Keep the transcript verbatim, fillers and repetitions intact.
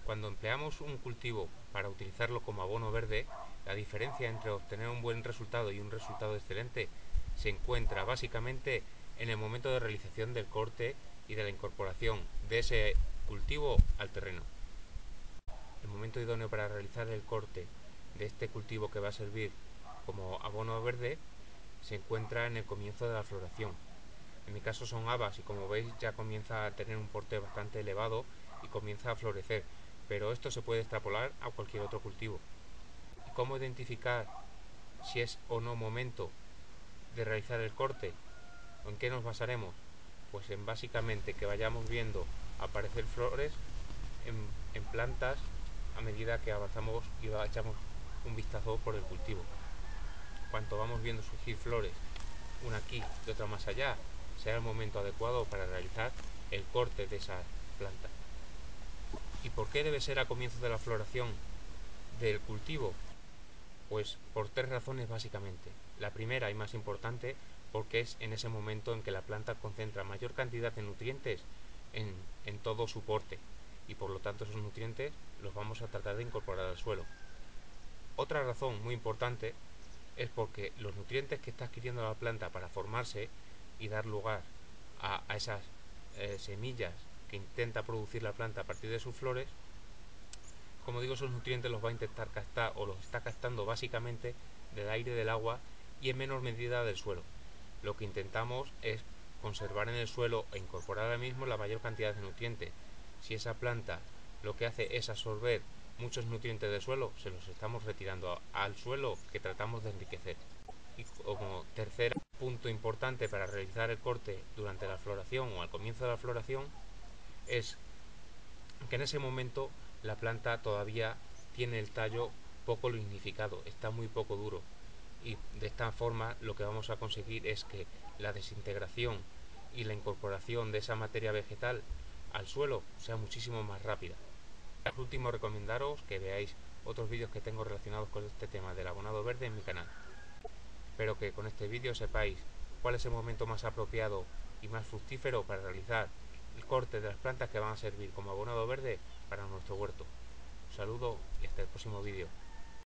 Cuando empleamos un cultivo para utilizarlo como abono verde, la diferencia entre obtener un buen resultado y un resultado excelente se encuentra básicamente en el momento de realización del corte y de la incorporación de ese cultivo al terreno. El momento idóneo para realizar el corte de este cultivo que va a servir como abono verde se encuentra en el comienzo de la floración. En mi caso son habas y, como veis, ya comienza a tener un porte bastante elevado y comienza a florecer, pero esto se puede extrapolar a cualquier otro cultivo. ¿Y cómo identificar si es o no momento de realizar el corte? ¿O en qué nos basaremos? Pues en básicamente que vayamos viendo aparecer flores en, en plantas a medida que avanzamos y echamos un vistazo por el cultivo. Cuanto vamos viendo surgir flores, una aquí y otra más allá, será el momento adecuado para realizar el corte de esa planta. ¿Y por qué debe ser a comienzo de la floración del cultivo? Pues por tres razones básicamente. La primera y más importante, porque es en ese momento en que la planta concentra mayor cantidad de nutrientes en, en todo su porte, y por lo tanto esos nutrientes los vamos a tratar de incorporar al suelo. Otra razón muy importante es porque los nutrientes que está adquiriendo la planta para formarse y dar lugar a, a esas eh, semillas que intenta producir la planta a partir de sus flores, como digo, esos nutrientes los va a intentar captar o los está captando básicamente del aire, del agua y en menor medida del suelo. Lo que intentamos es conservar en el suelo e incorporar ahora mismo la mayor cantidad de nutrientes. Si esa planta lo que hace es absorber muchos nutrientes del suelo, se los estamos retirando al suelo que tratamos de enriquecer. Y como tercer punto importante para realizar el corte durante la floración o al comienzo de la floración es que en ese momento la planta todavía tiene el tallo poco lignificado, está muy poco duro, y de esta forma lo que vamos a conseguir es que la desintegración y la incorporación de esa materia vegetal al suelo sea muchísimo más rápida. Por último, recomendaros que veáis otros vídeos que tengo relacionados con este tema del abonado verde en mi canal. Espero que con este vídeo sepáis cuál es el momento más apropiado y más fructífero para realizar el corte de las plantas que van a servir como abonado verde para nuestro huerto. Un saludo y hasta el próximo vídeo.